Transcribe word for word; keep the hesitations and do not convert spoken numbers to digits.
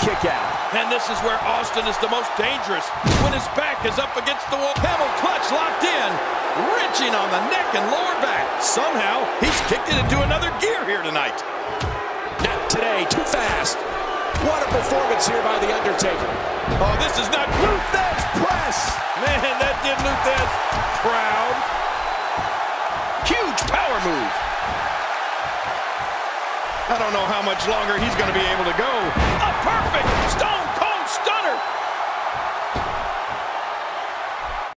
kick out. And this is where Austin is the most dangerous, when his back is up against the wall. Camel clutch locked in, wrenching on the neck and lower back. Somehow, he's kicked it into another gear here tonight. Not today, too fast. What a performance here by The Undertaker. Oh, this is not Luthez press. Man, that did Luthez proud. Huge power move. I don't know how much longer he's going to be able to go. A perfect Stone Cold Stunner.